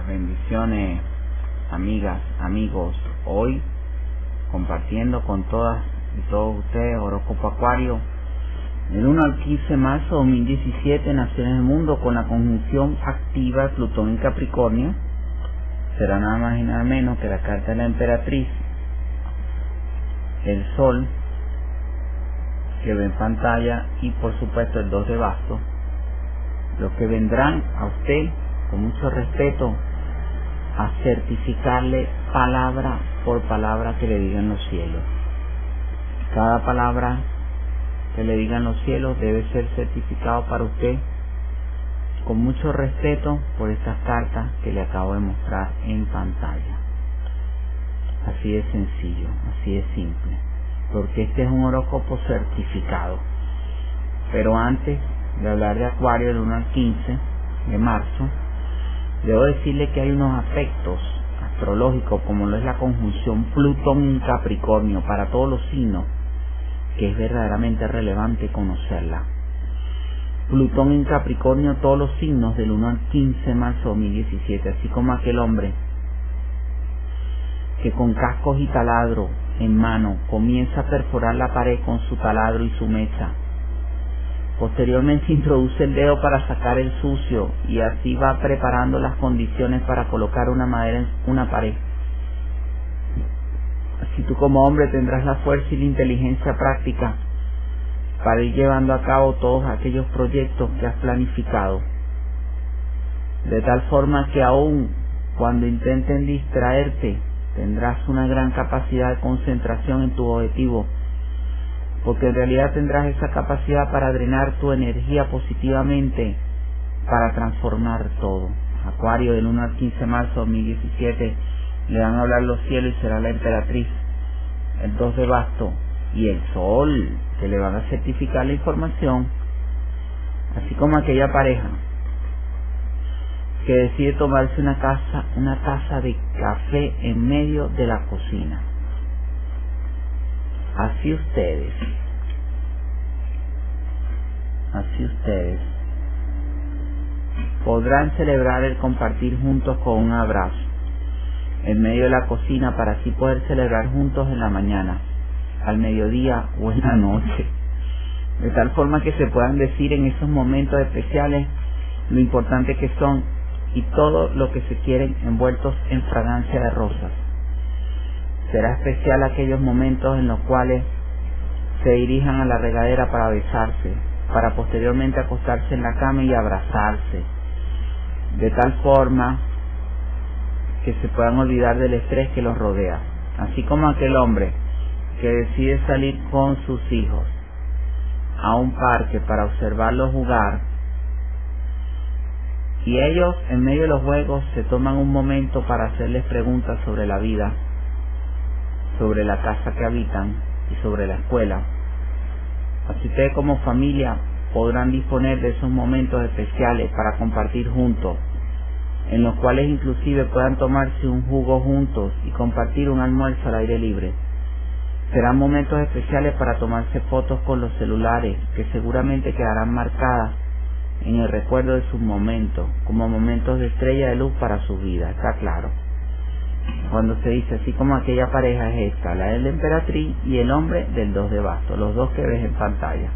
Bendiciones, amigas, amigos. Hoy compartiendo con todas y todos ustedes horóscopo Acuario del 1 al 15 de marzo de 2017, naciones del mundo con la conjunción activa de Plutón en Capricornio. Será nada más y nada menos que la carta de la emperatriz, el sol que ve en pantalla y por supuesto el 2 de bastos, los que vendrán a usted con mucho respeto a certificarle palabra por palabra que le digan los cielos. Cada palabra que le digan los cielos debe ser certificado para usted con mucho respeto por estas cartas que le acabo de mostrar en pantalla. Así de sencillo, así de simple, porque este es un horóscopo certificado. Pero antes de hablar de Acuario del 1 al 15 de marzo, debo decirle que hay unos aspectos astrológicos, como lo es la conjunción Plutón en Capricornio para todos los signos, que es verdaderamente relevante conocerla. Plutón en Capricornio, todos los signos del 1 al 15 de marzo de 2017, así como aquel hombre que con cascos y taladro en mano comienza a perforar la pared con su taladro y su mecha. Posteriormente introduce el dedo para sacar el sucio y así va preparando las condiciones para colocar una madera en una pared. Así tú como hombre tendrás la fuerza y la inteligencia práctica para ir llevando a cabo todos aquellos proyectos que has planificado, de tal forma que aún cuando intenten distraerte tendrás una gran capacidad de concentración en tu objetivo, porque en realidad tendrás esa capacidad para drenar tu energía positivamente para transformar todo. Acuario del 1 al 15 de marzo de 2017 le van a hablar los cielos y será la emperatriz, el 2 de bastos y el sol, que le van a certificar la información, así como aquella pareja que decide tomarse una taza de café en medio de la cocina. Así ustedes podrán celebrar el compartir juntos con un abrazo en medio de la cocina, para así poder celebrar juntos en la mañana, al mediodía o en la noche, de tal forma que se puedan decir en esos momentos especiales lo importante que son y todo lo que se quieren, envueltos en fragancia de rosas. Será especial aquellos momentos en los cuales se dirijan a la regadera para besarse, para posteriormente acostarse en la cama y abrazarse, de tal forma que se puedan olvidar del estrés que los rodea. Así como aquel hombre que decide salir con sus hijos a un parque para observarlos jugar, y ellos en medio de los juegos se toman un momento para hacerles preguntas sobre la vida, sobre la casa que habitan y sobre la escuela. Así ustedes como familia podrán disponer de esos momentos especiales para compartir juntos, en los cuales inclusive puedan tomarse un jugo juntos y compartir un almuerzo al aire libre. Serán momentos especiales para tomarse fotos con los celulares, que seguramente quedarán marcadas en el recuerdo de sus momentos, como momentos de estrella de luz para su vida, está claro. Cuando se dice así como aquella pareja es esta, la de la emperatriz y el hombre del 2 de bastos, los dos que ves en pantalla,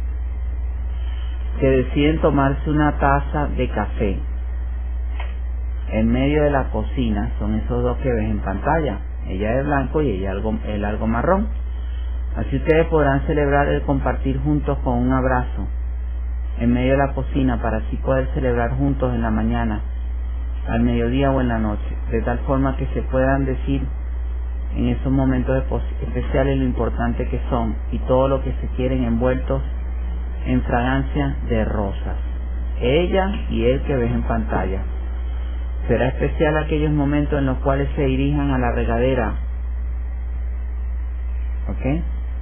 que deciden tomarse una taza de café en medio de la cocina. Son esos dos que ves en pantalla, ella de blanco y ella el algo marrón. Así ustedes podrán celebrar el compartir juntos con un abrazo en medio de la cocina, para así poder celebrar juntos en la mañana, al mediodía o en la noche, de tal forma que se puedan decir en esos momentos especiales lo importante que son y todo lo que se quieren, envueltos en fragancia de rosas, ella y él que ves en pantalla. Será especial aquellos momentos en los cuales se dirijan a la regadera, ¿ok?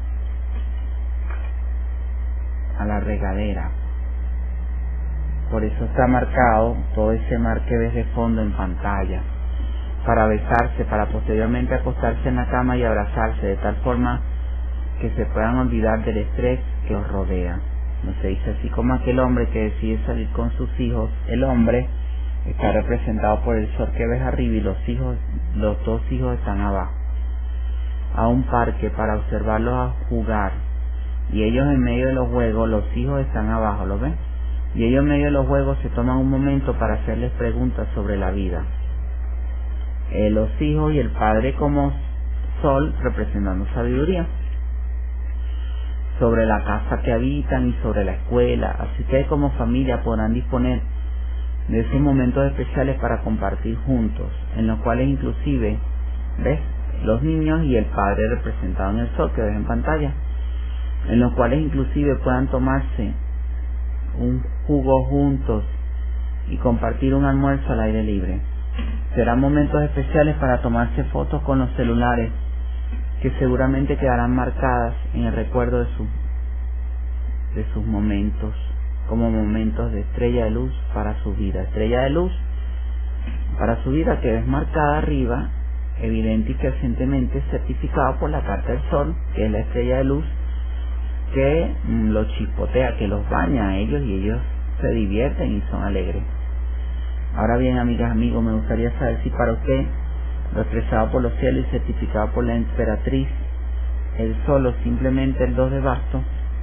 A la regadera. Por eso está marcado todo ese mar que ves de fondo en pantalla, para besarse, para posteriormente acostarse en la cama y abrazarse, de tal forma que se puedan olvidar del estrés que os rodea. No se dice así como aquel hombre que decide salir con sus hijos, el hombre está representado por el sol que ves arriba y los dos hijos están abajo. A un parque para observarlos a jugar, y ellos en medio de los juegos, los hijos están abajo, ¿lo ven? Y ellos en medio de los juegos se toman un momento para hacerles preguntas sobre la vida. Los hijos y el padre como sol representando sabiduría, sobre la casa que habitan y sobre la escuela. Así ustedes como familia podrán disponer de esos momentos especiales para compartir juntos, en los cuales inclusive, ¿ves?, los niños y el padre representado en el sol que ves en pantalla, en los cuales inclusive puedan tomarse un jugo juntos y compartir un almuerzo al aire libre. Serán momentos especiales para tomarse fotos con los celulares, que seguramente quedarán marcadas en el recuerdo de sus momentos, como momentos de estrella de luz para su vida. Estrella de luz para su vida que es marcada arriba, evidente y crecientemente certificado por la carta del sol, que es la estrella de luz que los chispotea, que los baña a ellos y ellos se divierten y son alegres. Ahora bien, amigas, amigos, me gustaría saber si para usted, lo expresado por los cielos y certificado por la emperatriz, el sol o simplemente el 2 de bastos,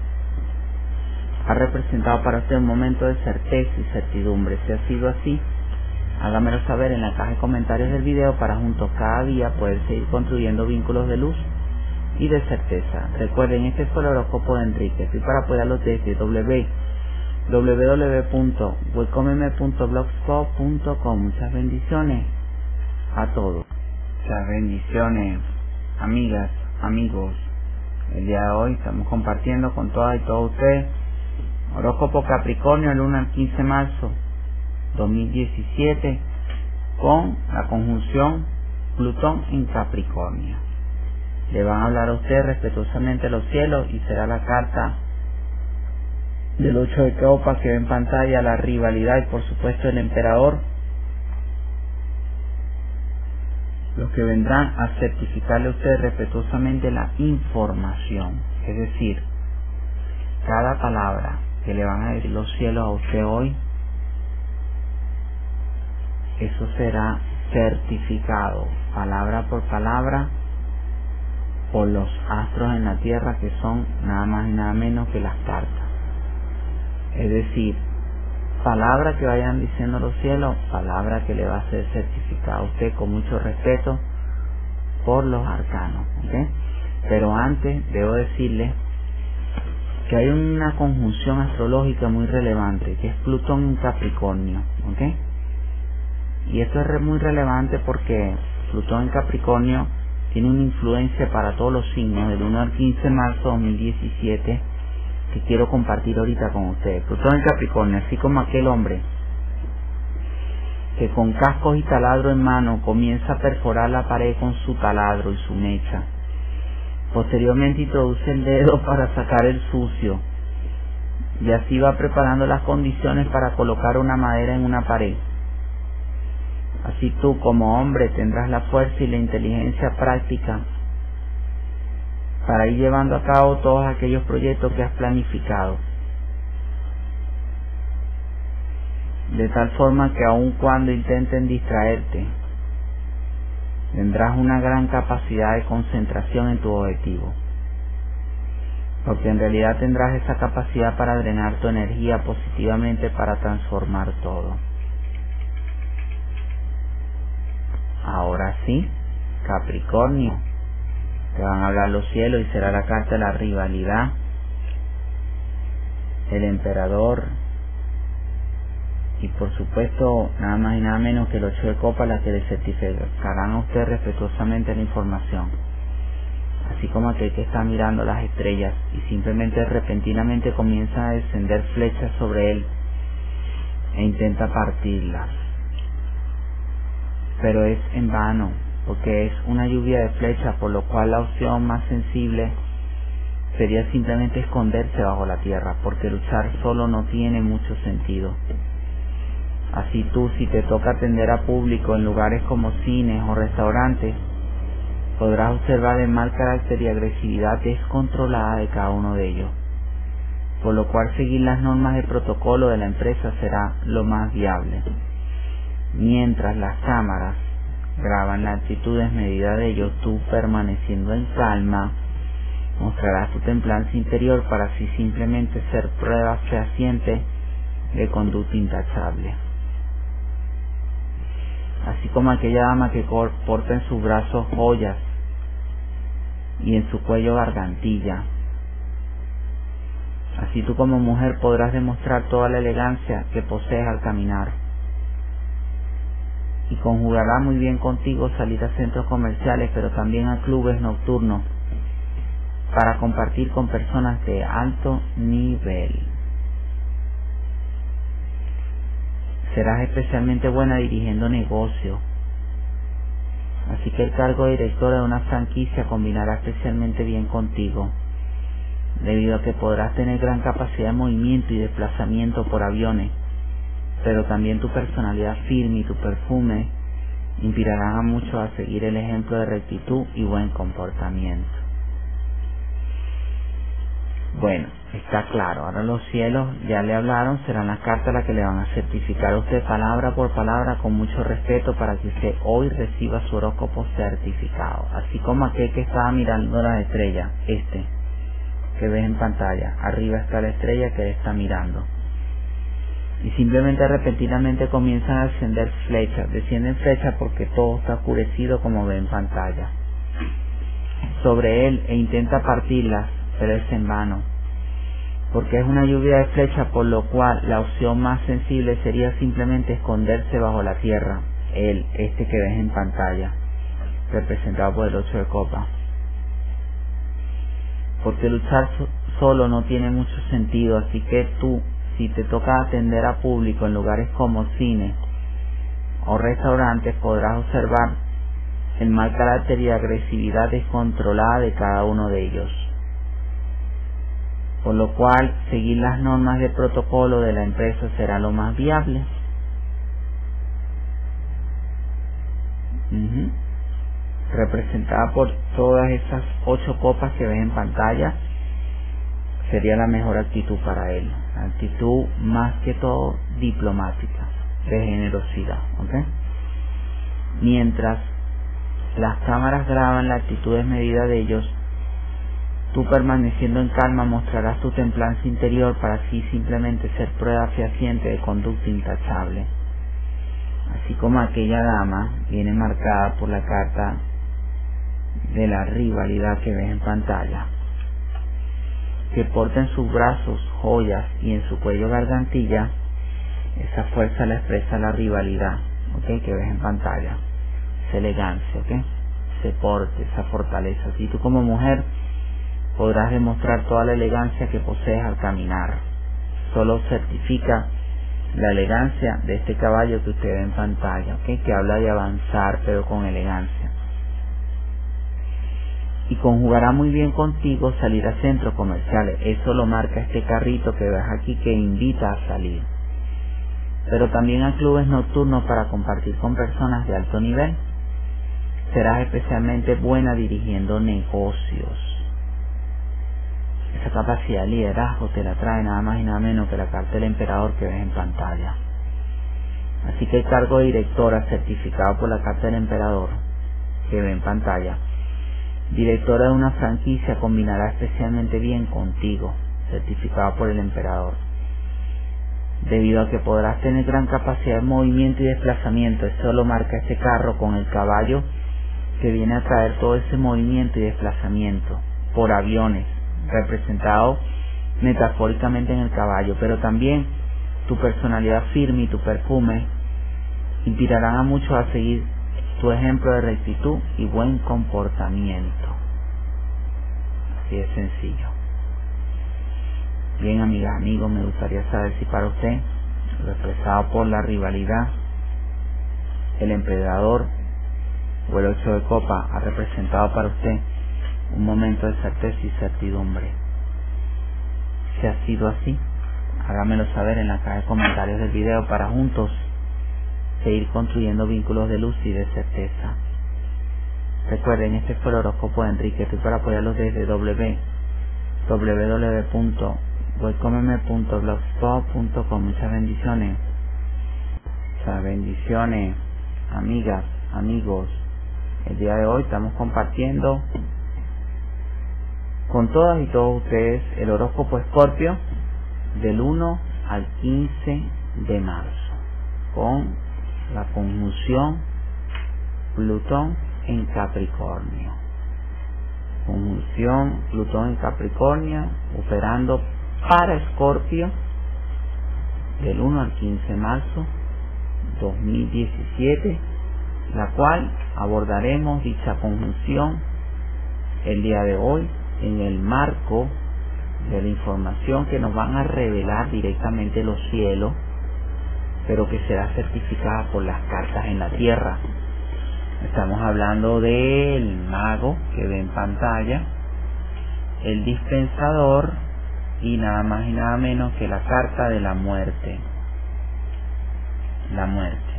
ha representado para usted un momento de certeza y certidumbre. Si ha sido así, hágamelo saber en la caja de comentarios del video para juntos cada día poder seguir construyendo vínculos de luz y de certeza. Recuerden, este fue el horóscopo de Enrique. Estoy para apoyarlos desde www.welcomeme.blogspot.com. Muchas bendiciones a todos. Muchas bendiciones, amigas, amigos. El día de hoy estamos compartiendo con todas y todos ustedes horóscopo Capricornio, el 1 al 15 de marzo 2017, con la conjunción Plutón en Capricornio. Le van a hablar a usted respetuosamente los cielos y será la carta del 8 de copas que ve en pantalla, la rivalidad y por supuesto el emperador, los que vendrán a certificarle a usted respetuosamente la información, es decir, cada palabra que le van a decir los cielos a usted hoy, eso será certificado palabra por palabra por los astros en la tierra, que son nada más y nada menos que las cartas. Es decir, palabra que vayan diciendo los cielos, palabra que le va a ser certificada a usted con mucho respeto por los arcanos, ¿okay? Pero antes debo decirle que hay una conjunción astrológica muy relevante, que es Plutón en Capricornio, ¿okay? Y esto es muy relevante porque Plutón en Capricornio tiene una influencia para todos los signos del 1 al 15 de marzo de 2017, que quiero compartir ahorita con ustedes. Plutón en Capricornio, así como aquel hombre que con cascos y taladro en mano comienza a perforar la pared con su taladro y su mecha. Posteriormente introduce el dedo para sacar el sucio y así va preparando las condiciones para colocar una madera en una pared. Así tú como hombre tendrás la fuerza y la inteligencia práctica para ir llevando a cabo todos aquellos proyectos que has planificado, de tal forma que aun cuando intenten distraerte, tendrás una gran capacidad de concentración en tu objetivo, porque en realidad tendrás esa capacidad para drenar tu energía positivamente para transformar todo. Ahora sí, Capricornio, te van a hablar los cielos y será la carta de la rivalidad, el emperador y por supuesto nada más y nada menos que el 8 de copas, la que le certificarán a usted respetuosamente la información, así como aquel que está mirando las estrellas y simplemente repentinamente comienza a descender flechas sobre él e intenta partirlas, pero es en vano, porque es una lluvia de flechas, por lo cual la opción más sensible sería simplemente esconderse bajo la tierra, porque luchar solo no tiene mucho sentido. Así tú, si te toca atender a público en lugares como cines o restaurantes, podrás observar el mal carácter y agresividad descontrolada de cada uno de ellos, por lo cual seguir las normas de protocolo de la empresa será lo más viable. Mientras las cámaras graban la actitud desmedida de ellos, tú permaneciendo en calma, mostrarás tu templanza interior para así simplemente ser prueba fehaciente de conducta intachable. Así como aquella dama que porta en sus brazos joyas y en su cuello gargantilla, así tú como mujer podrás demostrar toda la elegancia que posees al caminar. Y conjugará muy bien contigo salir a centros comerciales, pero también a clubes nocturnos para compartir con personas de alto nivel. Serás especialmente buena dirigiendo negocios, así que el cargo de directora de una franquicia combinará especialmente bien contigo, debido a que podrás tener gran capacidad de movimiento y desplazamiento por aviones, pero también tu personalidad firme y tu perfume inspirarán a muchos a seguir el ejemplo de rectitud y buen comportamiento. Bueno, está claro, ahora los cielos ya le hablaron, serán las cartas las que le van a certificar a usted palabra por palabra con mucho respeto para que usted hoy reciba su horóscopo certificado, así como aquel que estaba mirando las estrellas, que ves en pantalla, arriba está la estrella que él está mirando. Y simplemente repentinamente comienzan a ascender flechas, descienden flechas porque todo está oscurecido como ve en pantalla. Sobre él e intenta partirlas, pero es en vano, porque es una lluvia de flechas, por lo cual la opción más sensible sería simplemente esconderse bajo la tierra, él, que ves en pantalla, representado por el 8 de copas. Porque luchar solo no tiene mucho sentido, así que tú, si te toca atender a público en lugares como cine o restaurantes, podrás observar el mal carácter y agresividad descontrolada de cada uno de ellos. Por lo cual, seguir las normas de protocolo de la empresa será lo más viable. Representada por todas esas 8 copas que ves en pantalla, sería la mejor actitud para él. Actitud más que todo diplomática, de generosidad, ¿ok? Mientras las cámaras graban la actitud desmedida de ellos, tú permaneciendo en calma mostrarás tu templanza interior para así simplemente ser prueba fehaciente de conducta intachable. Así como aquella dama viene marcada por la carta de la rivalidad que ves en pantalla, que porta en sus brazos joyas y en su cuello gargantilla, esa fuerza la expresa la rivalidad, ¿ok? Que ves en pantalla, esa elegancia, ¿ok? Ese porte, esa fortaleza. Así tú como mujer podrás demostrar toda la elegancia que posees al caminar. Solo certifica la elegancia de este caballo que usted ve en pantalla, ¿ok? Que habla de avanzar pero con elegancia. Y conjugará muy bien contigo salir a centros comerciales. Eso lo marca este carrito que ves aquí, que invita a salir. Pero también a clubes nocturnos para compartir con personas de alto nivel. Serás especialmente buena dirigiendo negocios. Esa capacidad de liderazgo te la trae nada más y nada menos que la carta del emperador que ves en pantalla. Así que el cargo de directora, certificado por la carta del emperador que ve en pantalla, directora de una franquicia, combinará especialmente bien contigo, certificado por el emperador, debido a que podrás tener gran capacidad de movimiento y desplazamiento. Eso lo marca este carro con el caballo que viene a traer todo ese movimiento y desplazamiento por aviones, representado metafóricamente en el caballo, pero también tu personalidad firme y tu perfume inspirarán a muchos a seguir tu ejemplo de rectitud y buen comportamiento. Así de sencillo. Bien, amigas, amigos, me gustaría saber si para usted, lo expresado por la rivalidad, el emperador o el 8 de copa ha representado para usted un momento de certeza y certidumbre. Si ha sido así, hágamelo saber en la caja de comentarios del video para juntos seguir construyendo vínculos de luz y de certeza. Recuerden, este fue el horóscopo de Enrique. Estoy para apoyarlos desde www.webcomeme.blogspot.com. Muchas bendiciones. Muchas bendiciones, amigas, amigos. El día de hoy estamos compartiendo con todas y todos ustedes el horóscopo Escorpio del 1 al 15 de marzo, con la conjunción Plutón en Capricornio. Conjunción Plutón en Capricornio operando para Escorpio del 1 al 15 de marzo 2017, la cual abordaremos dicha conjunción el día de hoy en el marco de la información que nos van a revelar directamente los cielos, pero que será certificada por las cartas en la tierra. Estamos hablando del mago que ve en pantalla, el dispensador y nada más y nada menos que la carta de la muerte. La muerte.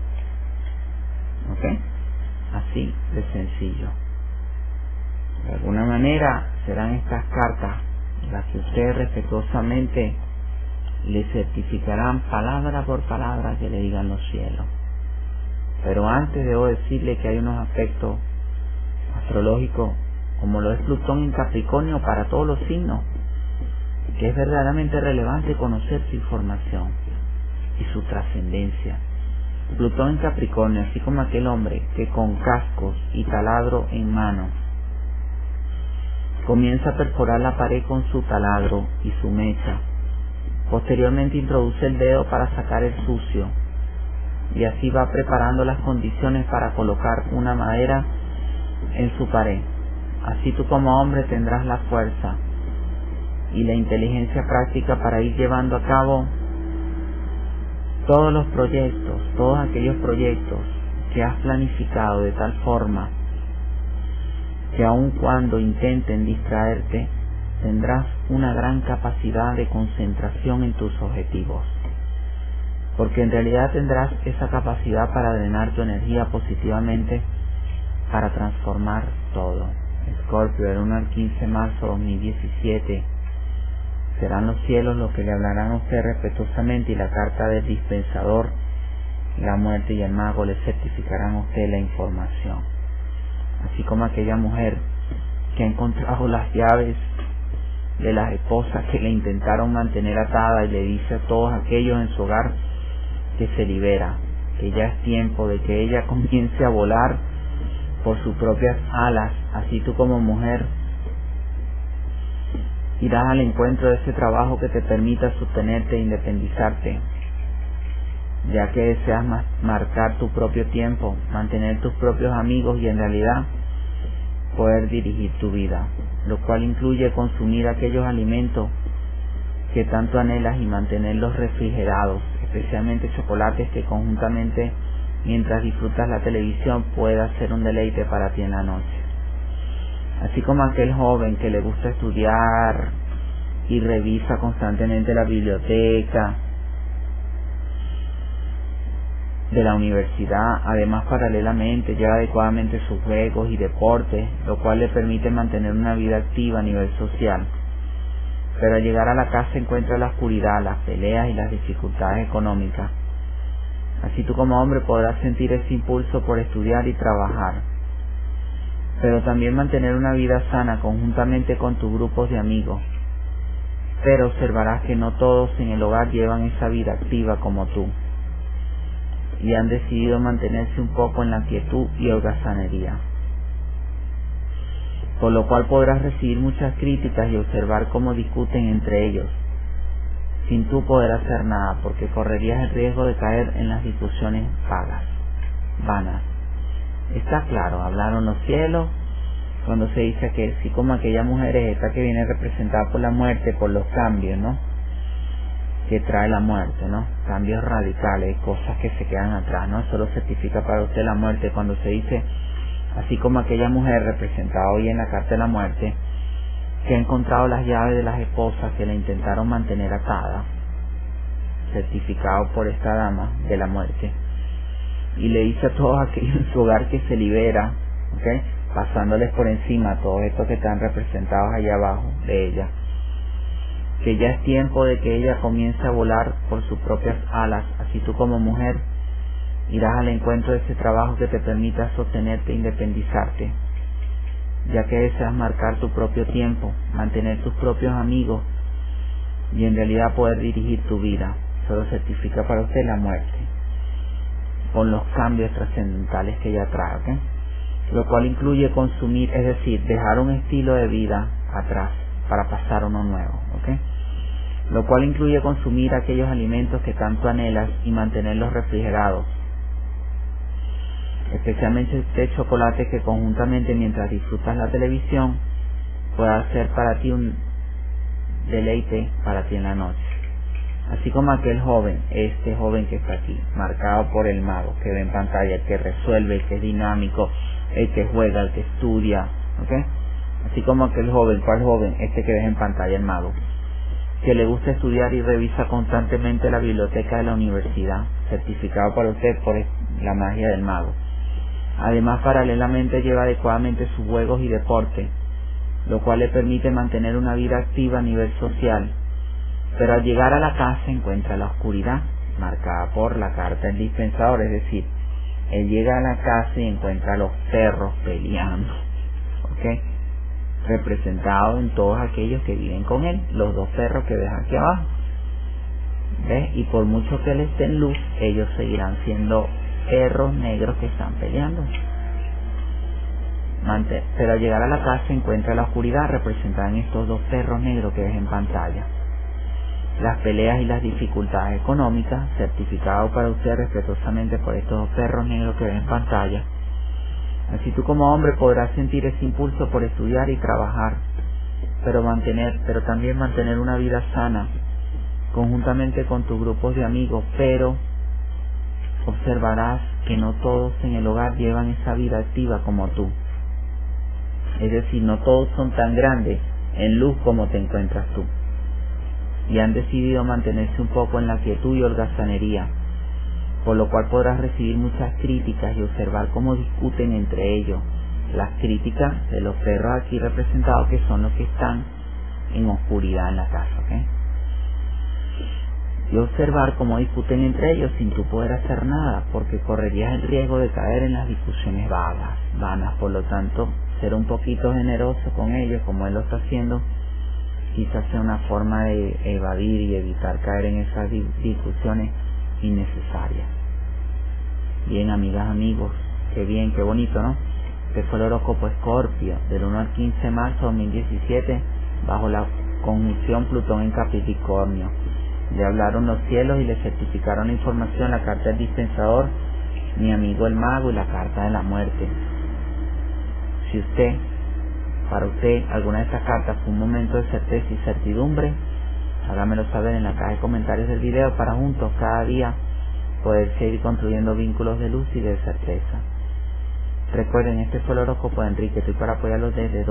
¿Ok? Así de sencillo. De alguna manera serán estas cartas las que ustedes respetuosamente le certificarán palabra por palabra que le digan los cielos. Pero antes debo decirle que hay unos aspectos astrológicos, como lo es Plutón en Capricornio para todos los signos, que es verdaderamente relevante conocer su información y su trascendencia. Plutón en Capricornio, así como aquel hombre que con cascos y taladro en mano comienza a perforar la pared con su taladro y su mecha, posteriormente introduce el dedo para sacar el sucio y así va preparando las condiciones para colocar una madera en su pared. Así tú como hombre tendrás la fuerza y la inteligencia práctica para ir llevando a cabo todos los proyectos, todos aquellos proyectos que has planificado de tal forma que aun cuando intenten distraerte, tendrás una gran capacidad de concentración en tus objetivos, porque en realidad tendrás esa capacidad para drenar tu energía positivamente para transformar todo. Escorpio, del 1 al 15 de marzo 2017, serán los cielos los que le hablarán a usted respetuosamente, y la carta del dispensador, la muerte y el mago le certificarán a usted la información. Así como aquella mujer que ha encontrado las llaves de las esposas que le intentaron mantener atada y le dice a todos aquellos en su hogar que se libera, que ya es tiempo de que ella comience a volar por sus propias alas. Así tú como mujer irás al encuentro de ese trabajo que te permita sostenerte e independizarte, ya que deseas marcar tu propio tiempo, mantener tus propios amigos y en realidad poder dirigir tu vida, lo cual incluye consumir aquellos alimentos que tanto anhelas y mantenerlos refrigerados, especialmente chocolates que conjuntamente mientras disfrutas la televisión pueda ser un deleite para ti en la noche. Así como aquel joven que le gusta estudiar y revisa constantemente la biblioteca de la universidad, además paralelamente lleva adecuadamente sus juegos y deportes, lo cual le permite mantener una vida activa a nivel social. Pero al llegar a la casa encuentra la oscuridad, las peleas y las dificultades económicas. Así tú como hombre podrás sentir ese impulso por estudiar y trabajar, pero también mantener una vida sana conjuntamente con tus grupos de amigos. Pero observarás que no todos en el hogar llevan esa vida activa como tú, y han decidido mantenerse un poco en la quietud y holgazanería, por lo cual podrás recibir muchas críticas y observar cómo discuten entre ellos, sin tú poder hacer nada, porque correrías el riesgo de caer en las discusiones vanas. Está claro, hablaron los cielos cuando se dice que así como aquella mujer es esta que viene representada por la muerte, por los cambios, ¿no?, que trae la muerte, ¿no?, cambios radicales, cosas que se quedan atrás, ¿no? Eso lo certifica para usted la muerte cuando se dice así como aquella mujer representada hoy en la carta de la muerte, que ha encontrado las llaves de las esposas que la intentaron mantener atada, certificado por esta dama de la muerte, y le dice a todos aquellos en su hogar que se libera, ¿okay?, pasándoles por encima a todos estos que están representados allá abajo de ella, que ya es tiempo de que ella comience a volar por sus propias alas. Así tú como mujer Irás al encuentro de ese trabajo que te permita sostenerte e independizarte, ya que deseas marcar tu propio tiempo, mantener tus propios amigos y en realidad poder dirigir tu vida. Solo certifica para usted la muerte, con los cambios trascendentales que ella trae, ¿okay? Lo cual incluye consumir, es decir, dejar un estilo de vida atrás para pasar uno nuevo, ¿okay? Lo cual incluye consumir aquellos alimentos que tanto anhelas y mantenerlos refrigerados, especialmente este chocolate que conjuntamente mientras disfrutas la televisión pueda ser para ti un deleite para ti en la noche. Así como aquel joven, este joven que está aquí, marcado por el mago, que ve en pantalla, el que resuelve, el que es dinámico, el que juega, el que estudia, ¿ok? Así como aquel joven, ¿cuál joven? Este que ves en pantalla, el mago, que le gusta estudiar y revisa constantemente la biblioteca de la universidad, certificado para usted por la magia del mago. Además, paralelamente lleva adecuadamente sus juegos y deporte, lo cual le permite mantener una vida activa a nivel social, pero al llegar a la casa encuentra la oscuridad, marcada por la carta del dispensador, es decir, él llega a la casa y encuentra a los perros peleando, ¿ok? Representados en todos aquellos que viven con él, los dos perros que ves aquí abajo, ¿ves? Y por mucho que él esté en luz, ellos seguirán siendo perros negros que están peleando. Pero al llegar a la casa encuentra la oscuridad representada en estos dos perros negros que ves en pantalla. Las peleas y las dificultades económicas, certificado para usted respetuosamente por estos dos perros negros que ves en pantalla. Así tú como hombre podrás sentir ese impulso por estudiar y trabajar, pero también mantener una vida sana, conjuntamente con tus grupos de amigos, pero observarás que no todos en el hogar llevan esa vida activa como tú. Es decir, no todos son tan grandes en luz como te encuentras tú, y han decidido mantenerse un poco en la quietud y holgazanería, por lo cual podrás recibir muchas críticas y observar cómo discuten entre ellos. Las críticas de los perros aquí representados, que son los que están en oscuridad en la casa, ¿ok? Y observar cómo discuten entre ellos sin tú poder hacer nada, porque correrías el riesgo de caer en las discusiones vanas. Por lo tanto, ser un poquito generoso con ellos, como él lo está haciendo, quizás sea una forma de evadir y evitar caer en esas discusiones innecesarias. Bien, amigas, amigos, qué bien, qué bonito, ¿no? Este fue el horóscopo Escorpio del 1 al 15 de marzo de 2017 bajo la conjunción Plutón en Capricornio. Le hablaron los cielos y le certificaron la información, la carta del dispensador, mi amigo el mago y la carta de la muerte. Si para usted alguna de estas cartas fue un momento de certeza y certidumbre, hágamelo saber en la caja de comentarios del video para juntos cada día poder seguir construyendo vínculos de luz y de certeza. Recuerden, este fue el horóscopo de Enrique. Estoy para apoyarlos desde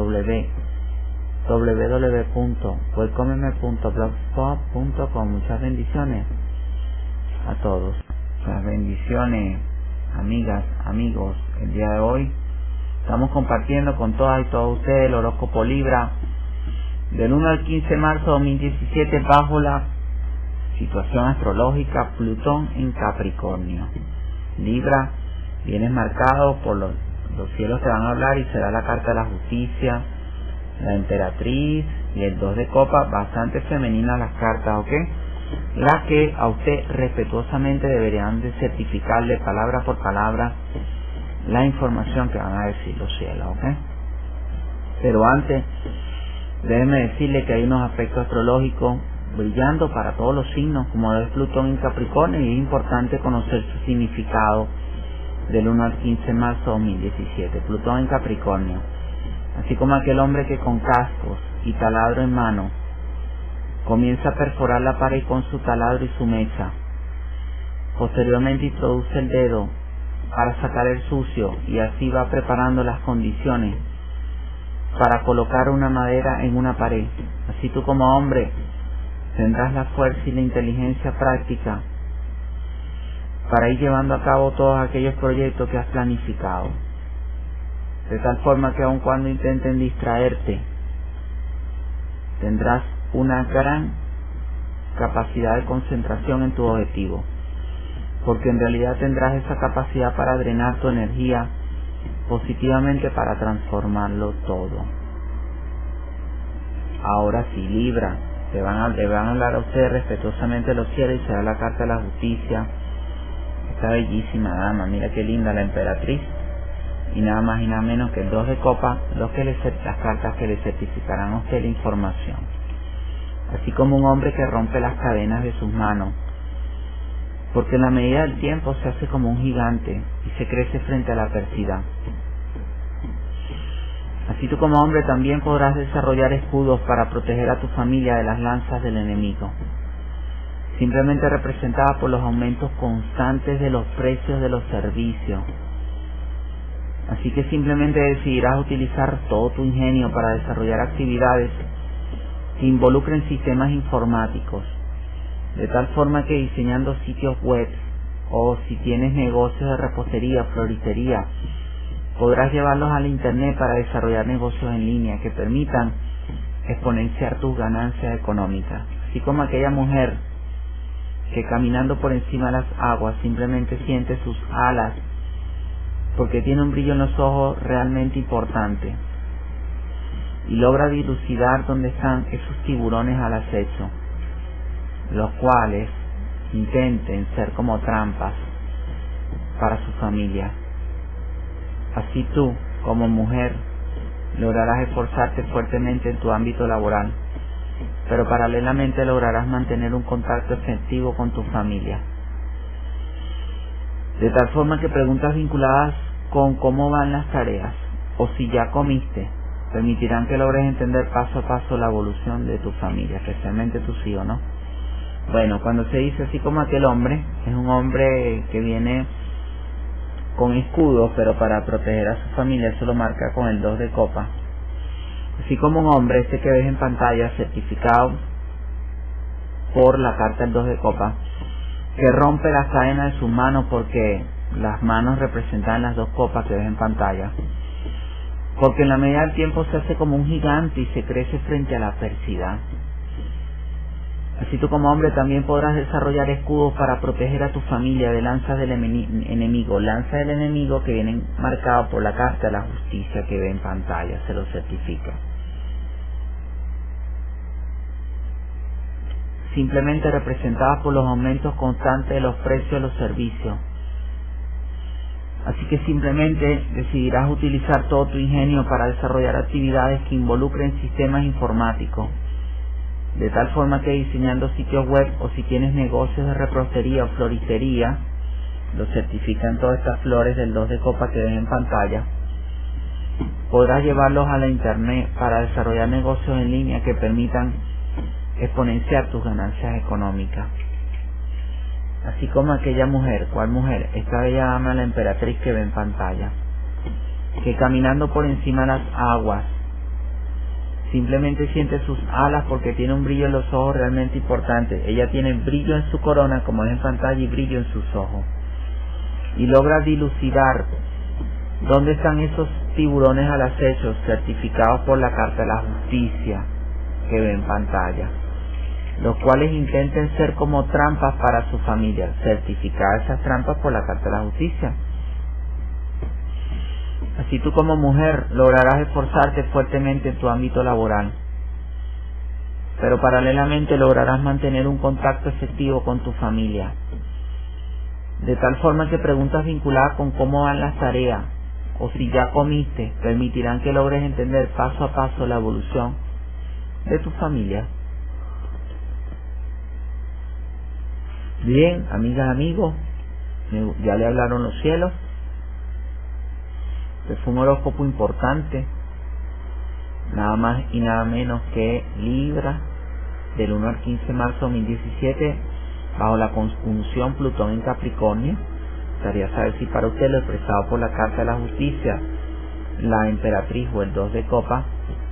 www.welcomeme.blogspot.com. Muchas bendiciones a todos. Muchas bendiciones, amigas, amigos. El día de hoy estamos compartiendo con todas y todos ustedes el horóscopo Libra del 1 al 15 de marzo de 2017 bajo la situación astrológica Plutón en Capricornio. Libra, vienes marcado por los cielos te van a hablar y será la carta de la justicia, la emperatriz y el 2 de copas, bastante femeninas las cartas, ¿ok? Las que a usted respetuosamente deberían de certificarle palabra por palabra la información que van a decir los cielos, ¿ok? Pero antes, déjeme decirle que hay unos aspectos astrológicos brillando para todos los signos, como es Plutón en Capricornio, y es importante conocer su significado del 1 al 15 de marzo de 2017. Plutón en Capricornio, así como aquel hombre que con cascos y taladro en mano comienza a perforar la pared con su taladro y su mecha. Posteriormente introduce el dedo para sacar el sucio y así va preparando las condiciones para colocar una madera en una pared. Así tú como hombre tendrás la fuerza y la inteligencia práctica para ir llevando a cabo todos aquellos proyectos que has planificado, de tal forma que aun cuando intenten distraerte, tendrás una gran capacidad de concentración en tu objetivo. porque en realidad tendrás esa capacidad para drenar tu energía positivamente para transformarlo todo. Ahora sí, Libra, le van a hablar a ustedes respetuosamente los cielos y se da la carta de la justicia. Esta bellísima dama, mira qué linda, la emperatriz, y nada más y nada menos que el 2 de copas, las cartas que le certificarán a usted la información. Así como un hombre que rompe las cadenas de sus manos, porque en la medida del tiempo se hace como un gigante y se crece frente a la adversidad. Así tú como hombre también podrás desarrollar escudos para proteger a tu familia de las lanzas del enemigo, simplemente representada por los aumentos constantes de los precios de los servicios. Así que simplemente decidirás utilizar todo tu ingenio para desarrollar actividades que involucren sistemas informáticos, de tal forma que diseñando sitios web o si tienes negocios de repostería, floristería, podrás llevarlos al internet para desarrollar negocios en línea que permitan exponenciar tus ganancias económicas. Así como aquella mujer que caminando por encima de las aguas simplemente siente sus alas porque tiene un brillo en los ojos realmente importante y logra dilucidar dónde están esos tiburones al acecho, los cuales intenten ser como trampas para su familia. Así tú, como mujer, lograrás esforzarte fuertemente en tu ámbito laboral, pero paralelamente lograrás mantener un contacto efectivo con tu familia. De tal forma que preguntas vinculadas con cómo van las tareas o si ya comiste permitirán que logres entender paso a paso la evolución de tu familia, especialmente tus hijos, ¿no? Bueno, cuando se dice así como aquel hombre, es un hombre que viene con escudos, pero para proteger a su familia, eso lo marca con el 2 de copas. Así como un hombre, este que ves en pantalla, certificado por la carta del 2 de copas, que rompe las cadenas de sus manos, porque las manos representan las 2 copas que ves en pantalla, porque en la medida del tiempo se hace como un gigante y se crece frente a la adversidad. Así tú como hombre también podrás desarrollar escudos para proteger a tu familia de lanzas del enemigo, lanzas del enemigo que vienen marcados por la carta de la justicia que ve en pantalla, se lo certifica. Simplemente representadas por los aumentos constantes de los precios de los servicios. Así que simplemente decidirás utilizar todo tu ingenio para desarrollar actividades que involucren sistemas informáticos, de tal forma que diseñando sitios web o si tienes negocios de repostería o floristería, lo certifican todas estas flores del 2 de copa que ven en pantalla, podrás llevarlos a la internet para desarrollar negocios en línea que permitan exponenciar tus ganancias económicas. Así como aquella mujer, ¿cuál mujer? Esta bella dama, la emperatriz que ve en pantalla, que caminando por encima de las aguas simplemente siente sus alas porque tiene un brillo en los ojos realmente importante. Ella tiene brillo en su corona, como es en pantalla, y brillo en sus ojos. Y logra dilucidar dónde están esos tiburones al acecho, certificados por la carta de la justicia que ve en pantalla, los cuales intenten ser como trampas para su familia, certificar esas trampas por la carta de la justicia. Así tú como mujer lograrás esforzarte fuertemente en tu ámbito laboral, pero paralelamente lograrás mantener un contacto efectivo con tu familia, de tal forma que preguntas vinculadas con cómo van las tareas o si ya comiste permitirán que logres entender paso a paso la evolución de tu familia. Bien, amigas, amigos, ya le hablaron los cielos. Este fue un horóscopo importante, nada más y nada menos que Libra, del 1 al 15 de marzo de 2017, bajo la conjunción Plutón en Capricornio. Gustaría saber si para usted lo expresado por la carta de la justicia, la emperatriz o el 2 de copa,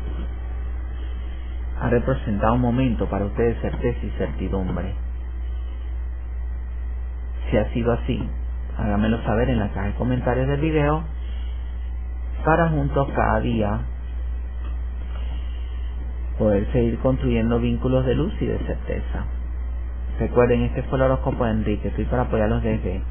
ha representado un momento para usted de certeza y certidumbre. Si ha sido así, hágamelo saber en la caja de comentarios del video, para juntos cada día poder seguir construyendo vínculos de luz y de certeza. Recuerden, este fue el horóscopo de Enrique. Estoy para apoyarlos desde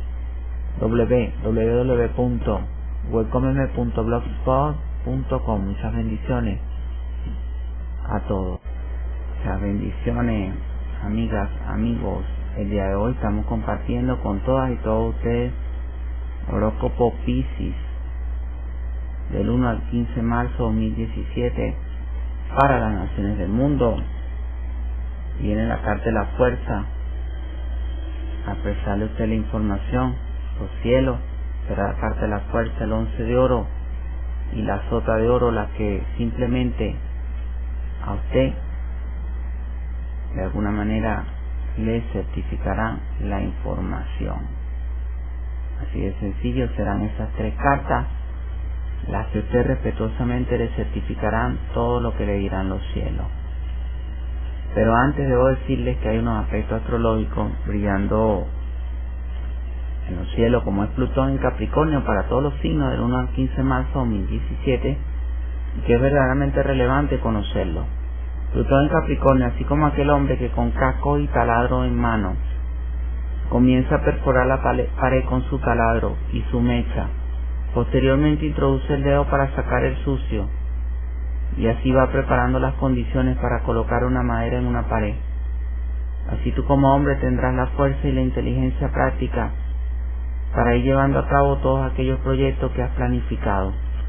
www.welcomeme.blogspot.com. Muchas bendiciones a todos. Muchas bendiciones, amigas, amigos. El día de hoy estamos compartiendo con todas y todos ustedes horóscopo Piscis del 1 al 15 de marzo 2017 para las naciones del mundo. Viene la carta de la fuerza a prestarle a usted la información. Los cielos, será la carta de la fuerza, el 11 de oro y la sota de oro, la que simplemente a usted de alguna manera le certificarán la información. Así de sencillo, serán esas tres cartas las que usted respetuosamente le certificarán todo lo que le dirán los cielos. Pero antes debo decirles que hay unos aspectos astrológicos brillando en los cielos, como es Plutón en Capricornio para todos los signos del 1 al 15 de marzo 2017, y que es verdaderamente relevante conocerlo. Plutón en Capricornio, así como aquel hombre que con casco y taladro en mano comienza a perforar la pared con su taladro y su mecha, posteriormente introduce el dedo para sacar el sucio, y así va preparando las condiciones para colocar una madera en una pared. Así tú como hombre tendrás la fuerza y la inteligencia práctica para ir llevando a cabo todos aquellos proyectos que has planificado.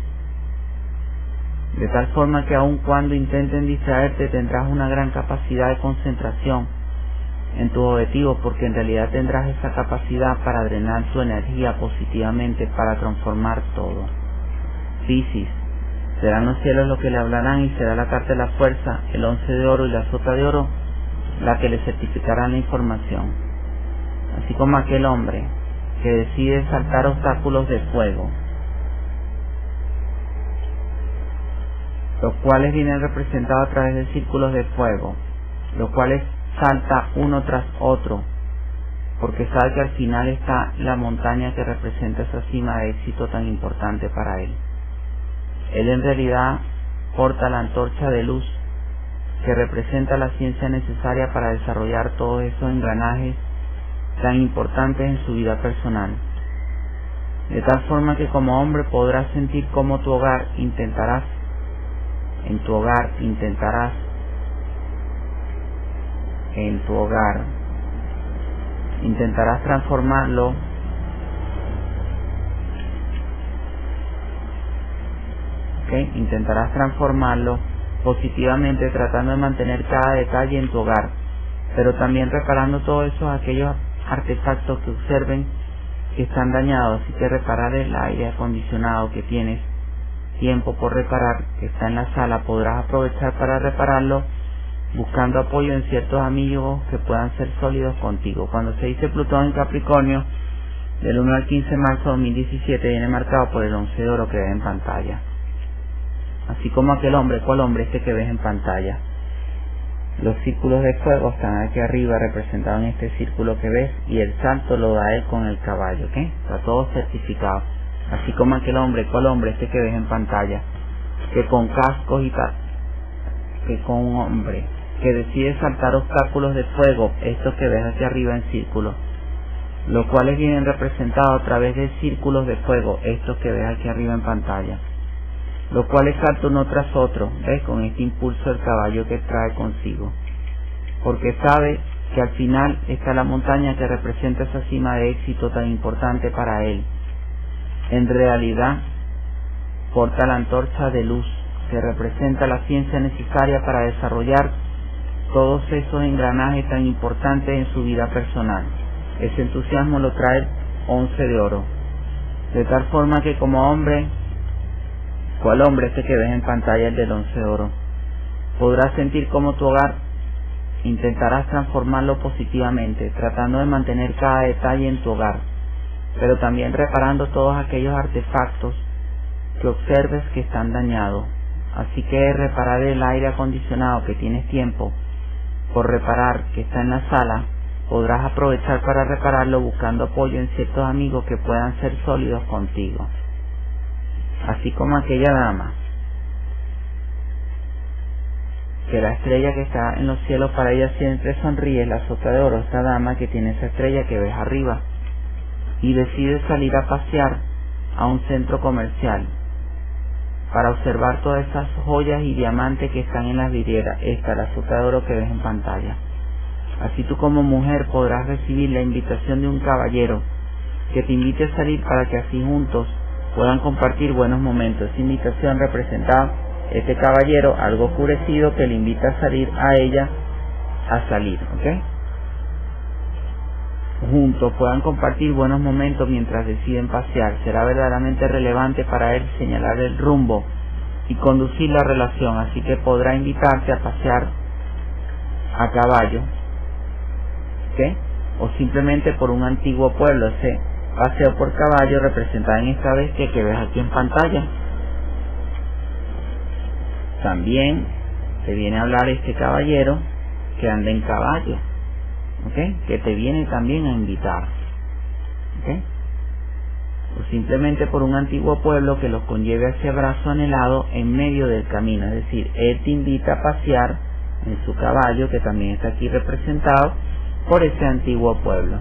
De tal forma que aun cuando intenten distraerte tendrás una gran capacidad de concentración en tus objetivos, porque en realidad tendrás esa capacidad para drenar tu energía positivamente para transformar todo. Piscis, serán los cielos los que le hablarán y será la carta de la fuerza, el 11 de oro y la sota de oro, la que le certificarán la información. Así como aquel hombre que decide saltar obstáculos de fuego, los cuales vienen representados a través de círculos de fuego, los cuales salta uno tras otro, porque sabe que al final está la montaña que representa esa cima de éxito tan importante para él. Él en realidad porta la antorcha de luz que representa la ciencia necesaria para desarrollar todos esos engranajes tan importantes en su vida personal. De tal forma que como hombre podrás sentir cómo tu hogar intentarás transformarlo intentarás transformarlo positivamente, tratando de mantener cada detalle en tu hogar, pero también reparando todos aquellos artefactos que observen que están dañados. Así que reparar el aire acondicionado que tienes tiempo por reparar, que está en la sala, podrás aprovechar para repararlo buscando apoyo en ciertos amigos que puedan ser sólidos contigo. Cuando se dice Plutón en Capricornio del 1 al 15 de marzo 2017 viene marcado por el 11 de oro que ves en pantalla. Así como aquel hombre, ¿cuál hombre? Este que ves en pantalla. Los círculos de fuego están aquí arriba representados en este círculo que ves, y el salto lo da él con el caballo, ¿ok? Está todo certificado. Así como aquel hombre, ¿cuál hombre? Este que ves en pantalla, que con cascos y tal, que con un hombre que decide saltar obstáculos de fuego, estos que ves aquí arriba en círculo, los cuales vienen representados a través de círculos de fuego, estos que ves aquí arriba en pantalla, los cuales saltan uno tras otro, ¿ves? Con este impulso del caballo que trae consigo, porque sabe que al final está la montaña que representa esa cima de éxito tan importante para él. En realidad porta la antorcha de luz que representa la ciencia necesaria para desarrollar todos esos engranajes tan importantes en su vida personal. Ese entusiasmo lo trae el 11 de oro, de tal forma que como hombre, ¿cuál hombre? Este que ves en pantalla, el del 11 de oro, podrás sentir como tu hogar intentarás transformarlo positivamente, tratando de mantener cada detalle en tu hogar, pero también reparando todos aquellos artefactos que observes que están dañados. Así que reparar el aire acondicionado que tienes tiempo por reparar, que está en la sala, podrás aprovechar para repararlo buscando apoyo en ciertos amigos que puedan ser sólidos contigo. Así como aquella dama que la estrella que está en los cielos para ella siempre sonríe, la Sota de Oro, esta dama que tiene esa estrella que ves arriba, y decide salir a pasear a un centro comercial para observar todas esas joyas y diamantes que están en las vidrieras. Esta, la Sota de Oro que ves en pantalla. Así tú como mujer podrás recibir la invitación de un caballero que te invite a salir para que así juntos puedan compartir buenos momentos. Esa invitación representa este caballero algo oscurecido que le invita a salir a ella a salir, ¿ok? Juntos puedan compartir buenos momentos mientras deciden pasear. Será verdaderamente relevante para él señalar el rumbo y conducir la relación, así que podrá invitarte a pasear a caballo, ¿ok? O simplemente por un antiguo pueblo. Ese paseo por caballo representado en esta bestia que ves aquí en pantalla. También te viene a hablar este caballero que anda en caballo, ¿ok? Que te viene también a invitar, ¿ok? O simplemente por un antiguo pueblo que los conlleve a ese abrazo anhelado en medio del camino. Es decir, él te invita a pasear en su caballo, que también está aquí representado por ese antiguo pueblo,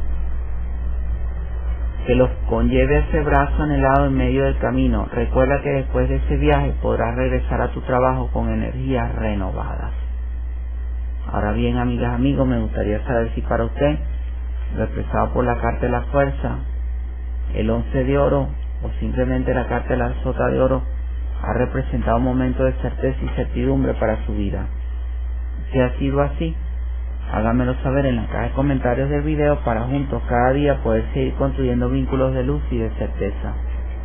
que los conlleve a ese brazo anhelado en medio del camino. Recuerda que después de ese viaje podrás regresar a tu trabajo con energías renovadas. Ahora bien, amigas, amigos, me gustaría saber si para usted, expresado por la carta de la fuerza, el 11 de oro o simplemente la carta de la Sota de Oro, ha representado un momento de certeza y certidumbre para su vida. Si ha sido así, háganmelo saber en la caja de comentarios del video para juntos cada día poder seguir construyendo vínculos de luz y de certeza.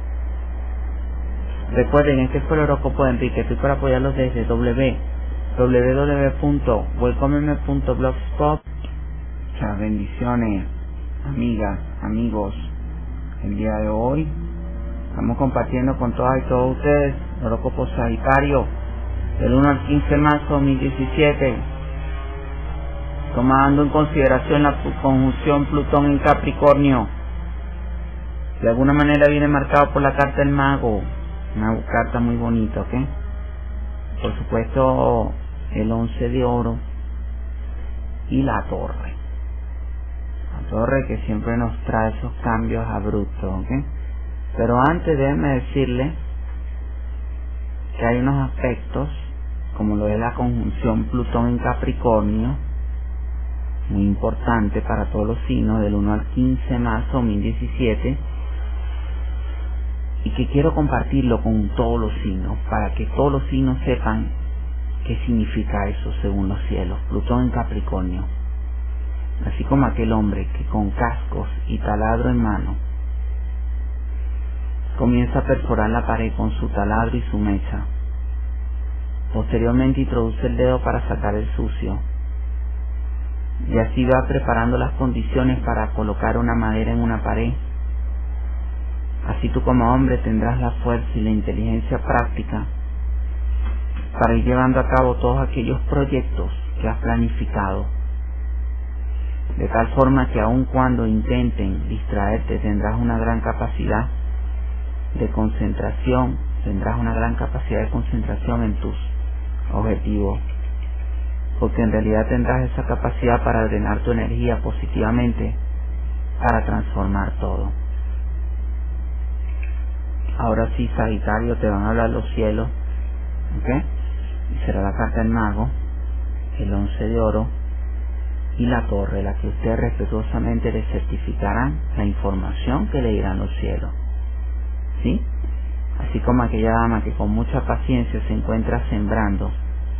Recuerden, este fue el horóscopo de Enrique. Estoy para apoyarlos desde www.welcomeme.blogspot. Muchas bendiciones, amigas, amigos. El día de hoy estamos compartiendo con todas y todos ustedes el horóscopo Sagitario del 1 al 15 de marzo de 2017. Tomando en consideración la conjunción Plutón en Capricornio, de alguna manera viene marcado por la carta del Mago, una carta muy bonita, ¿ok? Por supuesto, el 11 de oro y la torre. La torre que siempre nos trae esos cambios abruptos, ¿ok? Pero antes déjenme decirle que hay unos aspectos, como lo es la conjunción Plutón en Capricornio, muy importante para todos los signos del 1 al 15 de marzo de 2017, y que quiero compartirlo con todos los signos para que todos los signos sepan qué significa eso según los cielos. Plutón en Capricornio, así como aquel hombre que con cascos y taladro en mano comienza a perforar la pared con su taladro y su mecha. Posteriormente introduce el dedo para sacar el sucio, y así va preparando las condiciones para colocar una madera en una pared. Así tú como hombre tendrás la fuerza y la inteligencia práctica para ir llevando a cabo todos aquellos proyectos que has planificado, de tal forma que aun cuando intenten distraerte tendrás una gran capacidad de concentración, en tus objetivos, porque en realidad tendrás esa capacidad para drenar tu energía positivamente para transformar todo. Ahora sí, Sagitario, te van a hablar los cielos, ¿ok? Y será la carta del Mago, el 11 de oro y la torre, la que usted respetuosamente le certificarán la información que le dirán los cielos, ¿sí? Así como aquella dama que con mucha paciencia se encuentra sembrando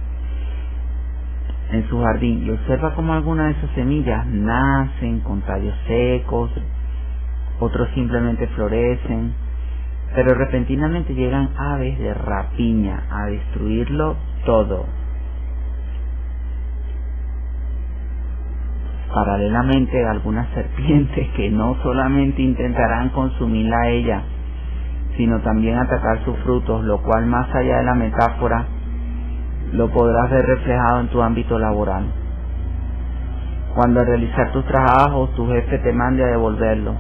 en su jardín y observa como algunas de sus semillas nacen con tallos secos, otros simplemente florecen, pero repentinamente llegan aves de rapiña a destruirlo todo. Paralelamente, algunas serpientes que no solamente intentarán consumirla a ella, sino también atacar sus frutos, lo cual, más allá de la metáfora, lo podrás ver reflejado en tu ámbito laboral. Cuando al realizar tus trabajos tu jefe te mande a devolverlo,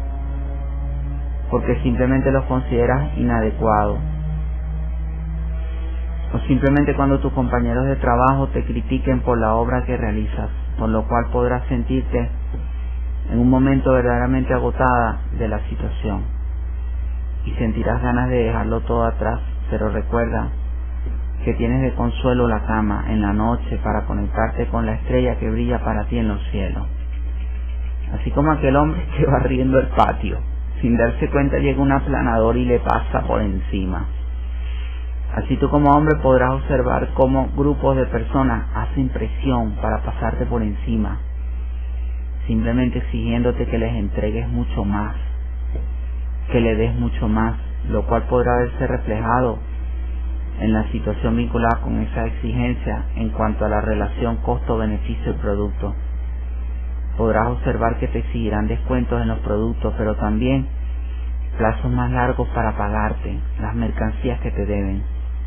porque simplemente los consideras inadecuados. o simplemente cuando tus compañeros de trabajo te critiquen por la obra que realizas, por lo cual podrás sentirte en un momento verdaderamente agotada de la situación y sentirás ganas de dejarlo todo atrás, pero recuerda que tienes de consuelo la cama en la noche para conectarte con la estrella que brilla para ti en los cielos. Así como aquel hombre que va barriendo el patio, sin darse cuenta llega un aplanador y le pasa por encima. Así tú como hombre podrás observar cómo grupos de personas hacen presión para pasarte por encima, simplemente exigiéndote que les entregues mucho más, que le des mucho más, lo cual podrá verse reflejado en la situación vinculada con esa exigencia en cuanto a la relación costo-beneficio-producto. Podrás observar que te exigirán descuentos en los productos, pero también plazos más largos para pagarte las mercancías que te deben,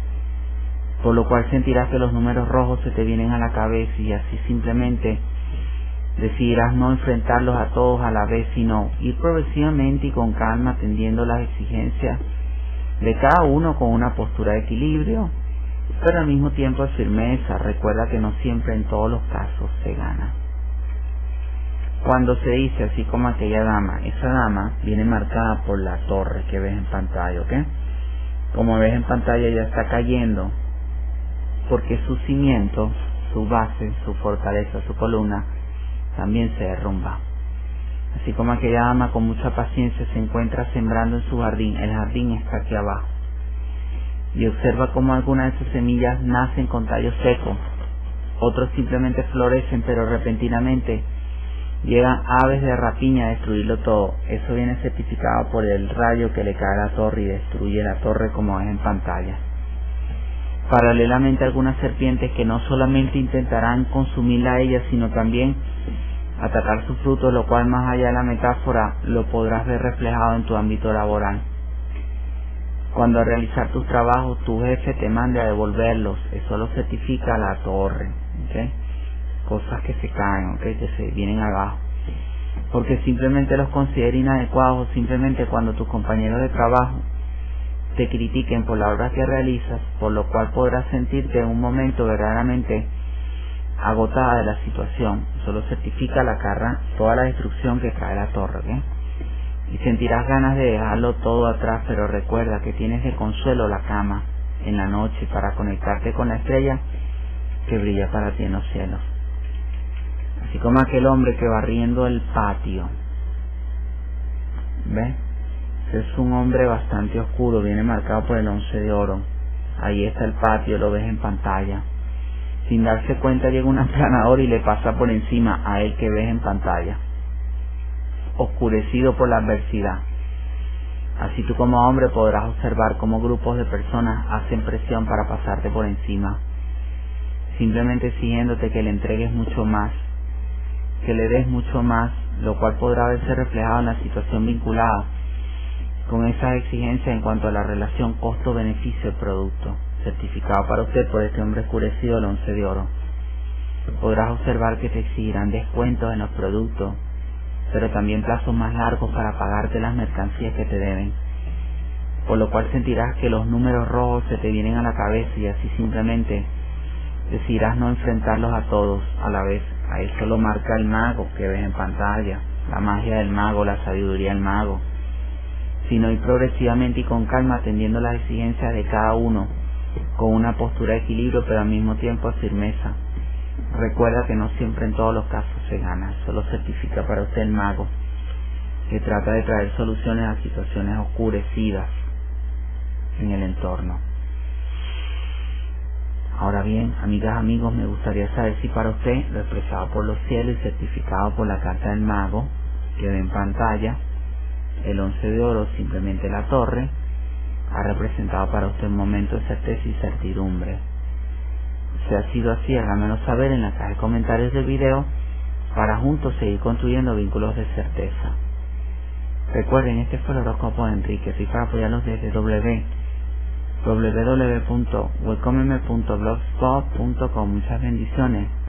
por lo cual sentirás que los números rojos se te vienen a la cabeza y así simplemente decidirás no enfrentarlos a todos a la vez, sino ir progresivamente y con calma atendiendo las exigencias de cada uno con una postura de equilibrio, pero al mismo tiempo de firmeza. Recuerda que no siempre en todos los casos se gana. Cuando se dice así como aquella dama, esa dama viene marcada por la torre que ves en pantalla, ¿ok? Como ves en pantalla ya está cayendo porque su cimiento, su base, su fortaleza, su columna también se derrumba. Así como aquella dama con mucha paciencia se encuentra sembrando en su jardín, el jardín está aquí abajo, y observa cómo algunas de sus semillas nacen con tallos secos, otros simplemente florecen, pero repentinamente llegan aves de rapiña a destruirlo todo. Eso viene certificado por el rayo que le cae a la torre y destruye la torre como ves en pantalla. Paralelamente algunas serpientes que no solamente intentarán consumirla a ella, sino también atacar sus frutos, lo cual más allá de la metáfora lo podrás ver reflejado en tu ámbito laboral. Cuando al realizar tus trabajos tu jefe te mande a devolverlos, eso lo certifica la torre, ¿okay? Cosas que se caen, ¿okay? Que se vienen abajo, porque simplemente los considera inadecuados, o simplemente cuando tus compañeros de trabajo te critiquen por la obra que realizas, por lo cual podrás sentirte en un momento verdaderamente agotada de la situación. Solo certifica la carga, toda la destrucción que trae la torre, ¿okay? Y sentirás ganas de dejarlo todo atrás, pero recuerda que tienes de consuelo la cama en la noche para conectarte con la estrella que brilla para ti en los cielos. Así como aquel hombre que barriendo el patio, ¿ves? Es un hombre bastante oscuro, viene marcado por el 11 de oro. Ahí está el patio, lo ves en pantalla. Sin darse cuenta llega un aplanador y le pasa por encima a él que ves en pantalla, oscurecido por la adversidad. Así tú como hombre podrás observar cómo grupos de personas hacen presión para pasarte por encima, simplemente exigiéndote que le entregues mucho más, que le des mucho más, lo cual podrá verse reflejado en la situación vinculada con esa exigencia en cuanto a la relación costo-beneficio-producto, certificado para usted por este hombre oscurecido el 11 de oro. Podrás observar que te exigirán descuentos en los productos, pero también plazos más largos para pagarte las mercancías que te deben, por lo cual sentirás que los números rojos se te vienen a la cabeza y así simplemente decidirás no enfrentarlos a todos a la vez. A eso lo marca el mago que ves en pantalla, la magia del mago, la sabiduría del mago, sino ir progresivamente y con calma atendiendo las exigencias de cada uno con una postura de equilibrio, pero al mismo tiempo de firmeza. Recuerda que no siempre en todos los casos se gana. Solo certifica para usted el mago que trata de traer soluciones a situaciones oscurecidas en el entorno. Ahora bien, amigas, amigos, me gustaría saber si para usted lo expresado por los cielos y certificado por la carta del mago que ve en pantalla, el 11 de oro, simplemente la torre, ha representado para usted un momento de certeza y certidumbre. Si ha sido así, háganmelo saber en la caja de comentarios del video para juntos seguir construyendo vínculos de certeza. Recuerden, este fue el horóscopo de Enrique, y para apoyarlos desde www.welcomeme.blogspot.com. Muchas bendiciones.